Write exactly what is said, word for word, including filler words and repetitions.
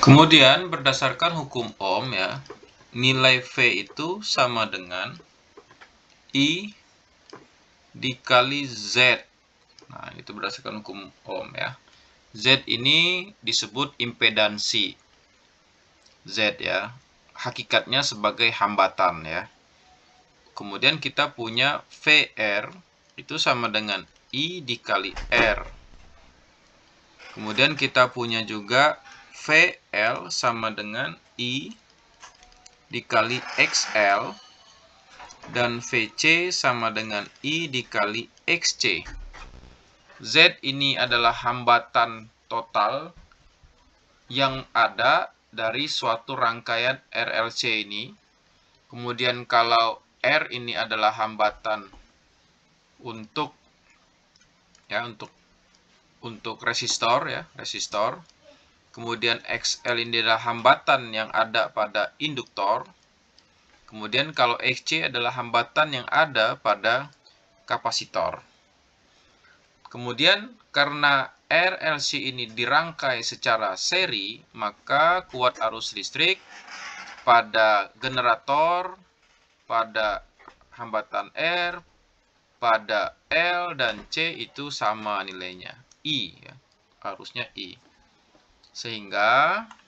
Kemudian berdasarkan hukum Ohm ya, nilai V itu sama dengan I dikali Z. Nah, itu berdasarkan hukum Ohm ya. Z ini disebut impedansi. Z ya, hakikatnya sebagai hambatan ya. Kemudian kita punya V R itu sama dengan I dikali R. Kemudian kita punya juga V L sama dengan I dikali X L dan V C sama dengan I dikali X C. Z ini adalah hambatan total yang ada dari suatu rangkaian R L C ini. Kemudian kalau R ini adalah hambatan untuk ya untuk untuk resistor ya, resistor. Kemudian X L ini adalah hambatan yang ada pada induktor. Kemudian kalau X C adalah hambatan yang ada pada kapasitor. Kemudian karena R L C ini dirangkai secara seri, maka kuat arus listrik pada generator, pada hambatan R, pada L dan C itu sama nilainya, I ya, arusnya I. Sehingga